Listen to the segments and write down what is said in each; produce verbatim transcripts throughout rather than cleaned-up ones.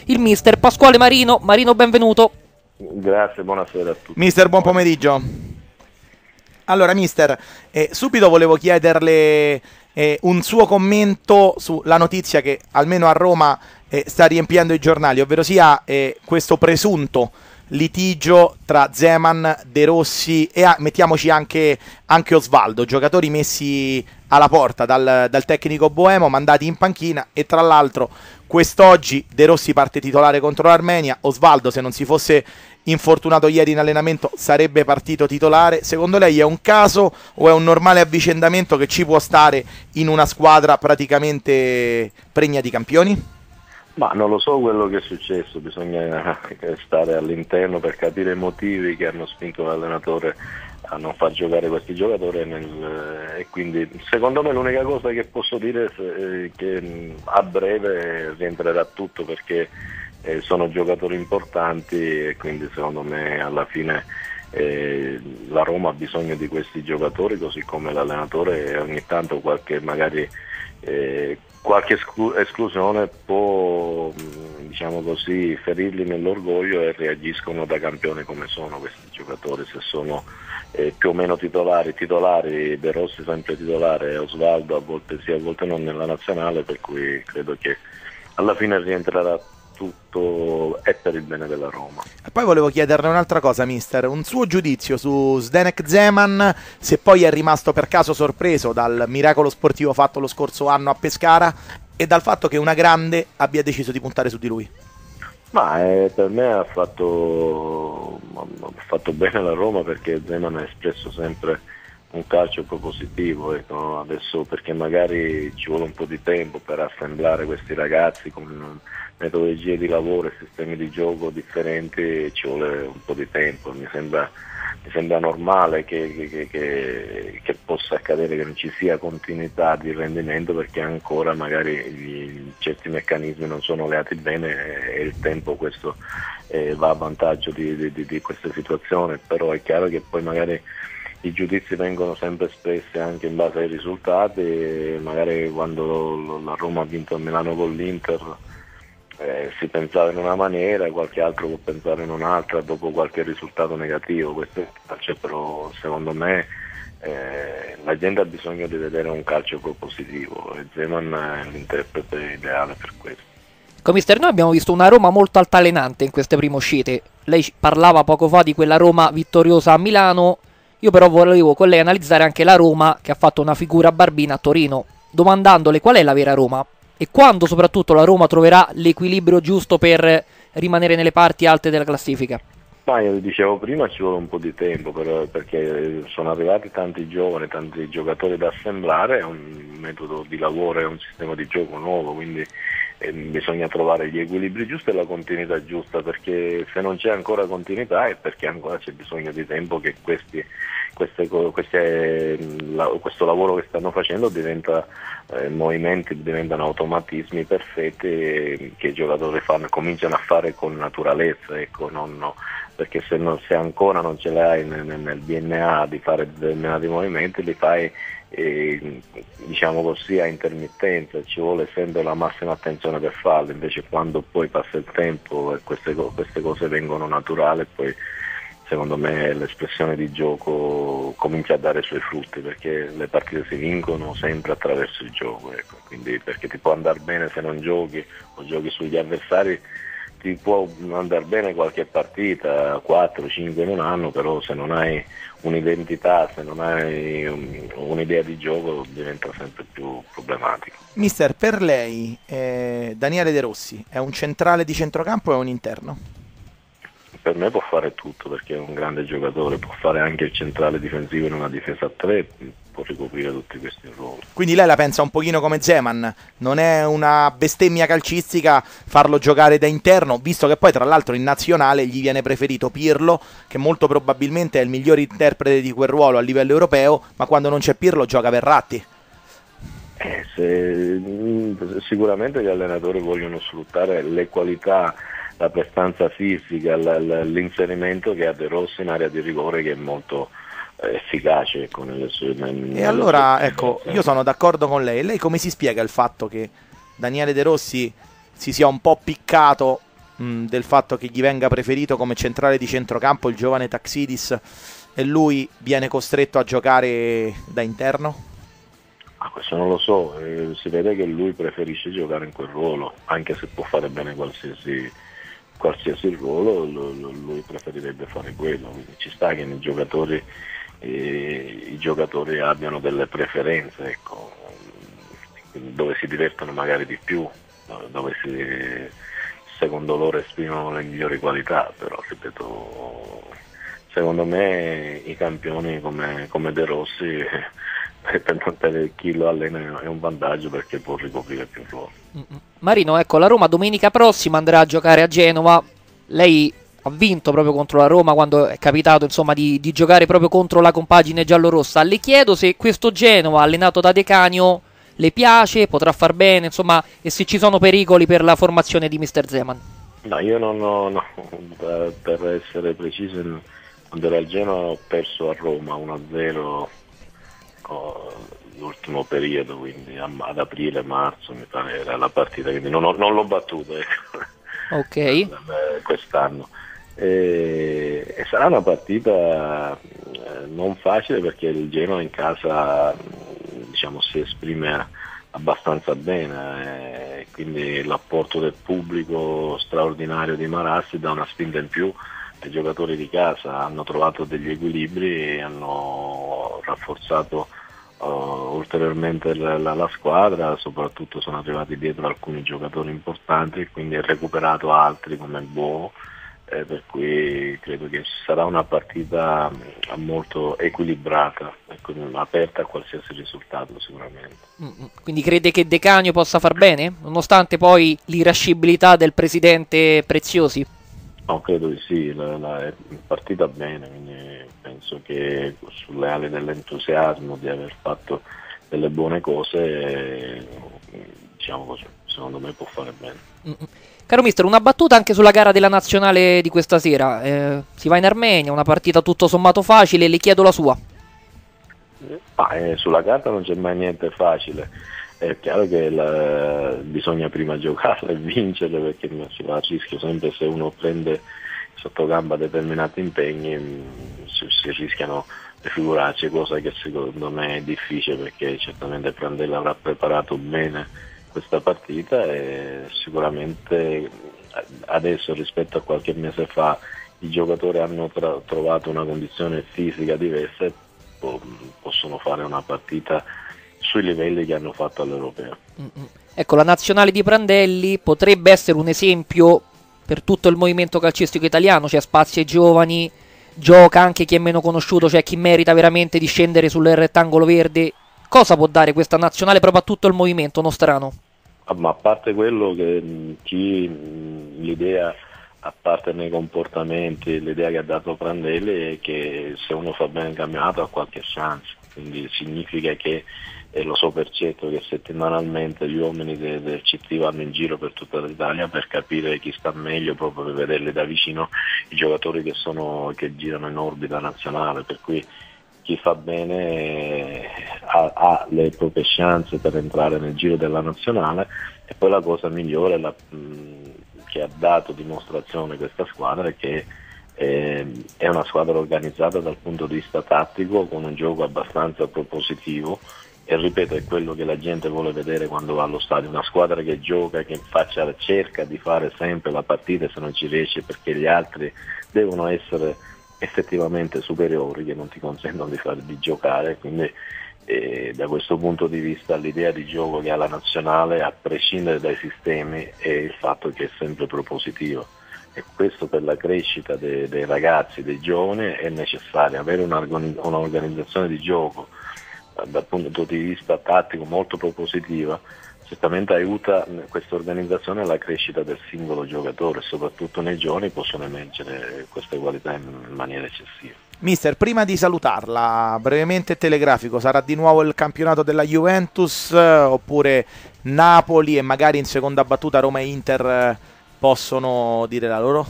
il mister Pasquale Marino. Marino, benvenuto. Grazie, buonasera a tutti. Mister, buon pomeriggio. Allora, mister, eh, subito volevo chiederle eh, un suo commento sulla notizia che almeno a Roma eh, sta riempiendo i giornali, ovvero sia eh, questo presunto litigio tra Zeman, De Rossi e ah, mettiamoci anche, anche Osvaldo, giocatori messi alla porta dal, dal tecnico boemo, mandati in panchina, e tra l'altro quest'oggi De Rossi parte titolare contro l'Armenia, Osvaldo, se non si fosse infortunato ieri in allenamento, sarebbe partito titolare. Secondo lei è un caso o è un normale avvicendamento che ci può stare in una squadra praticamente pregna di campioni? Ma non lo so quello che è successo, bisogna stare all'interno per capire i motivi che hanno spinto l'allenatore a non far giocare questi giocatori nel, e quindi secondo me l'unica cosa che posso dire è che a breve rientrerà tutto, perché eh, sono giocatori importanti e quindi secondo me alla fine eh, la Roma ha bisogno di questi giocatori, così come l'allenatore, e ogni tanto qualche magari eh, qualche esclu- esclusione può, diciamo così, ferirli nell'orgoglio e reagiscono da campione come sono questi giocatori. Se sono eh, più o meno titolari, titolari, De Rossi sempre titolare, Osvaldo a volte sì, a volte non nella nazionale, per cui credo che alla fine rientrerà tutto è per il bene della Roma. E poi volevo chiederle un'altra cosa, mister, un suo giudizio su Zdenek Zeman, se poi è rimasto per caso sorpreso dal miracolo sportivo fatto lo scorso anno a Pescara e dal fatto che una grande abbia deciso di puntare su di lui. Ma eh, per me ha fatto, ha fatto bene la Roma, perché Zeman ha espresso sempre un calcio propositivo, ecco, adesso perché magari ci vuole un po' di tempo per assemblare questi ragazzi con metodologie di lavoro e sistemi di gioco differenti, ci vuole un po' di tempo, mi sembra, mi sembra normale che, che, che, che possa accadere che non ci sia continuità di rendimento, perché ancora magari gli, certi meccanismi non sono leati bene e il tempo questo eh, va a vantaggio di, di, di questa situazione, però è chiaro che poi magari i giudizi vengono sempre espressi anche in base ai risultati, e magari quando la Roma ha vinto a Milano con l'Inter eh, si pensava in una maniera, qualche altro può pensare in un'altra dopo qualche risultato negativo. Questo è il calcio, però secondo me eh, la gente ha bisogno di vedere un calcio propositivo e Zeman è l'interprete ideale per questo. Come mister, noi abbiamo visto una Roma molto altalenante in queste prime uscite. Lei parlava poco fa di quella Roma vittoriosa a Milano. Io però volevo con lei analizzare anche la Roma che ha fatto una figura barbina a Torino, domandandole qual è la vera Roma e quando soprattutto la Roma troverà l'equilibrio giusto per rimanere nelle parti alte della classifica. Ma io dicevo prima, ci vuole un po' di tempo per, perché sono arrivati tanti giovani, tanti giocatori da assemblare, è un metodo di lavoro, è un sistema di gioco nuovo, quindi eh, bisogna trovare gli equilibri giusti e la continuità giusta, perché se non c'è ancora continuità è perché ancora c'è bisogno di tempo che questi, queste, queste, la, questo lavoro che stanno facendo diventa eh, movimenti, diventano automatismi perfetti eh, che i giocatori fanno, cominciano a fare con naturalezza, ecco, non, no, perché se, non, se ancora non ce l'hai nel, nel D N A di fare determinati movimenti, li fai eh, diciamo così a intermittenza, ci vuole sempre la massima attenzione per farlo, invece quando poi passa il tempo e queste, queste cose vengono naturali, poi secondo me l'espressione di gioco comincia a dare i suoi frutti, perché le partite si vincono sempre attraverso il gioco, ecco. Quindi perché ti può andare bene se non giochi o giochi sugli avversari, ti può andare bene qualche partita, quattro cinque in un anno, però se non hai un'identità, se non hai un, un'idea di gioco diventa sempre più problematico. Mister, per lei eh, Daniele De Rossi è un centrale di centrocampo o è un interno? Per me può fare tutto, perché è un grande giocatore, può fare anche il centrale difensivo in una difesa a tre, può ricoprire tutti questi ruoli. Quindi lei la pensa un pochino come Zeman, non è una bestemmia calcistica farlo giocare da interno, visto che poi tra l'altro in nazionale gli viene preferito Pirlo, che molto probabilmente è il miglior interprete di quel ruolo a livello europeo, ma quando non c'è Pirlo gioca Verratti. Eh, se, sicuramente gli allenatori vogliono sfruttare le qualità, la prestanza fisica, l'inserimento che ha De Rossi in area di rigore, che è molto eh, efficace con le sue, nelle e allora sue ecco, io sono d'accordo con lei. Lei come si spiega il fatto che Daniele De Rossi si sia un po' piccato mh, del fatto che gli venga preferito come centrale di centrocampo il giovane Taxidis e lui viene costretto a giocare da interno? Ah, questo non lo so, eh, si vede che lui preferisce giocare in quel ruolo, anche se può fare bene qualsiasi, qualsiasi ruolo, lo, lo, lui preferirebbe fare quello. Quindi ci sta che i giocatori, eh, i giocatori abbiano delle preferenze, ecco, dove si divertono magari di più, dove si, secondo loro esprimono le migliori qualità, però ripeto, secondo me i campioni come, come De Rossi per, per chi lo allena è un vantaggio perché può ricoprire più ruoli. Marino, ecco, la Roma domenica prossima andrà a giocare a Genova. Lei ha vinto proprio contro la Roma quando è capitato, insomma, di, di giocare proprio contro la compagine giallorossa. Le chiedo se questo Genova allenato da De Canio le piace, potrà far bene, insomma, e se ci sono pericoli per la formazione di mister Zeman. No, io non ho, no, per essere preciso, quando ero al Genova ho perso a Roma uno a zero l'ultimo periodo, quindi ad aprile, marzo mi pare era la partita, quindi non, ho, non l'ho battuto, ecco. Ok. Quest'anno. E, e sarà una partita non facile perché il Genoa in casa, diciamo, si esprime abbastanza bene, e quindi l'apporto del pubblico straordinario di Marassi dà una spinta in più. I giocatori di casa hanno trovato degli equilibri e hanno rafforzato uh, ulteriormente la, la, la squadra, soprattutto sono arrivati dietro alcuni giocatori importanti e quindi ha recuperato altri come il Bo, eh, per cui credo che sarà una partita molto equilibrata, ecco, aperta a qualsiasi risultato sicuramente. Quindi crede che De Canio possa far bene, nonostante poi l'irascibilità del presidente Preziosi? No, credo di sì, la, la, è partita bene, quindi penso che sulle ali dell'entusiasmo di aver fatto delle buone cose, diciamo così, secondo me può fare bene. Mm-mm. Caro mister, una battuta anche sulla gara della nazionale di questa sera, eh, si va in Armenia, una partita tutto sommato facile, le chiedo la sua. Ah, eh, sulla carta non c'è mai niente facile. È chiaro che la, bisogna prima giocarla e vincerla, perché si va a rischio sempre se uno prende sotto gamba determinati impegni, si, si rischiano le figuracce, cosa che secondo me è difficile perché certamente Prandelli avrà preparato bene questa partita e sicuramente adesso rispetto a qualche mese fa i giocatori hanno tra, trovato una condizione fisica diversa e po- possono fare una partita sui livelli che hanno fatto all'Europeo. Mm-mm. Ecco, la nazionale di Prandelli potrebbe essere un esempio per tutto il movimento calcistico italiano, c'è spazio ai giovani, gioca anche chi è meno conosciuto, cioè chi merita veramente di scendere sul rettangolo verde. Cosa può dare questa nazionale proprio a tutto il movimento nostrano? Ah, ma a parte quello che mh, chi mh, l'idea, a parte nei comportamenti, l'idea che ha dato Prandelli è che se uno fa bene il campionato ha qualche chance, quindi significa che e lo so per certo che settimanalmente gli uomini de, del C T vanno in giro per tutta l'Italia per capire chi sta meglio, proprio per vederli da vicino i giocatori che, sono, che girano in orbita nazionale, per cui chi fa bene ha, ha le proprie chance per entrare nel giro della nazionale. E poi la cosa migliore la, mh, che ha dato dimostrazione questa squadra è che eh, è una squadra organizzata dal punto di vista tattico, con un gioco abbastanza propositivo. E ripeto, è quello che la gente vuole vedere quando va allo stadio, una squadra che gioca, che faccia, cerca di fare sempre la partita, se non ci riesce perché gli altri devono essere effettivamente superiori, che non ti consentono di, fare, di giocare, quindi eh, da questo punto di vista l'idea di gioco che ha la nazionale, a prescindere dai sistemi, è il fatto che è sempre propositivo, e questo per la crescita de, dei ragazzi, dei giovani è necessario, avere un'organizzazione di gioco dal punto di vista tattico molto propositiva certamente aiuta questa organizzazione alla crescita del singolo giocatore, soprattutto nei giovani possono emergere queste qualità in maniera eccessiva. Mister, prima di salutarla, brevemente telegrafico, sarà di nuovo il campionato della Juventus oppure Napoli e magari in seconda battuta Roma e Inter possono dire la loro?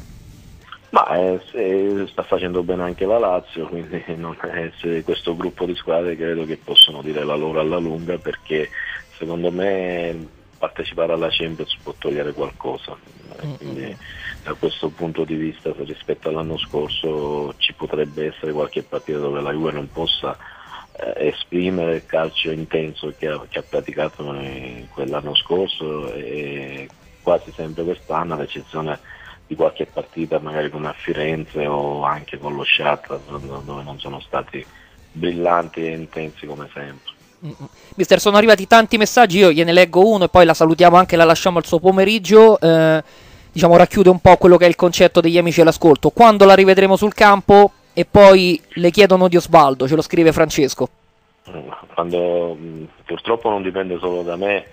Ma eh, sta facendo bene anche la Lazio, quindi non è, questo gruppo di squadre credo che possono dire la loro alla lunga, perché secondo me partecipare alla Champions può togliere qualcosa, eh, quindi da questo punto di vista rispetto all'anno scorso ci potrebbe essere qualche partita dove la Juve non possa eh, esprimere il calcio intenso che ha, che ha praticato in quell'anno scorso, e quasi sempre quest'anno, ad eccezione di qualche partita magari come a Firenze o anche con lo Shakhtar, dove non sono stati brillanti e intensi come sempre. Mm-mm. Mister, sono arrivati tanti messaggi, io gliene leggo uno e poi la salutiamo anche, la lasciamo al suo pomeriggio. Eh, diciamo racchiude un po' quello che è il concetto degli amici all'ascolto. Quando la rivedremo sul campo? E poi le chiedono di Osvaldo, ce lo scrive Francesco. Quando, purtroppo non dipende solo da me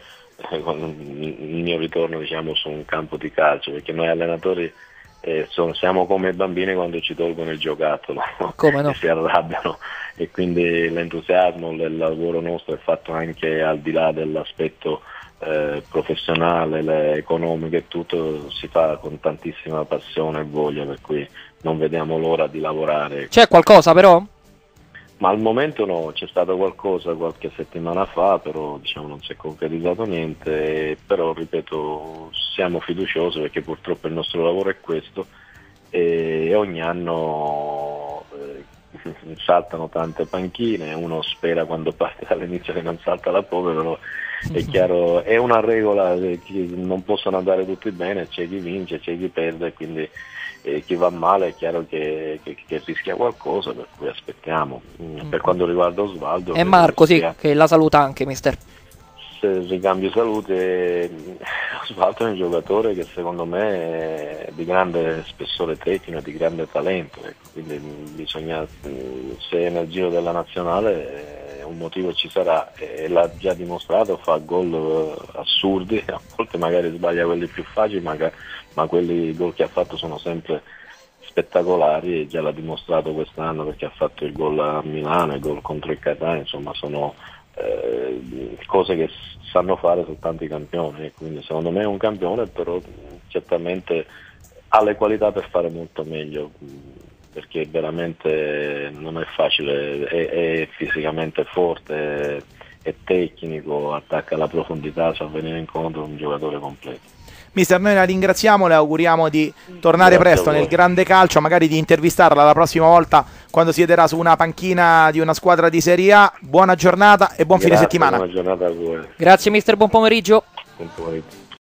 il mio ritorno, diciamo, su un campo di calcio, perché noi allenatori eh, sono, siamo come bambini quando ci tolgono il giocattolo. Come no? E si arrabbiano, e quindi l'entusiasmo del lavoro nostro è fatto anche al di là dell'aspetto eh, professionale, le, economico e tutto, si fa con tantissima passione e voglia, per cui non vediamo l'ora di lavorare. C'è qualcosa però? Ma al momento no, c'è stato qualcosa qualche settimana fa, però diciamo non si è concretizzato niente, però ripeto siamo fiduciosi perché purtroppo il nostro lavoro è questo, e ogni anno eh, saltano tante panchine, uno spera quando parte dall'inizio che non salta la prova, però è chiaro, è una regola che non possono andare tutti bene, c'è chi vince, c'è chi perde, quindi e chi va male è chiaro che, che, che rischia qualcosa, per cui aspettiamo. Mm. Per quanto riguarda Osvaldo, è Marco, sì, sia, che la saluta anche, mister. Se ricambio salute, Osvaldo è un giocatore che secondo me è di grande spessore tecnico, di grande talento, ecco. Quindi bisogna, se nel giro della nazionale un motivo ci sarà, e l'ha già dimostrato, fa gol assurdi, a volte magari sbaglia quelli più facili, ma, ma quelli gol che ha fatto sono sempre spettacolari, e già l'ha dimostrato quest'anno perché ha fatto il gol a Milano, il gol contro il Catania, insomma sono eh, cose che sanno fare soltanto i campioni, quindi secondo me è un campione, però certamente ha le qualità per fare molto meglio, perché veramente non è facile, è, è fisicamente forte, è, è tecnico, attacca alla profondità, sa venire incontro a un giocatore completo. Mister, noi la ringraziamo, le auguriamo di tornare Grazie presto nel grande calcio, magari di intervistarla la prossima volta quando siederà su una panchina di una squadra di Serie A. Buona giornata e buon Grazie, fine settimana. Buona giornata a voi. Grazie mister, buon pomeriggio. Buon pomeriggio.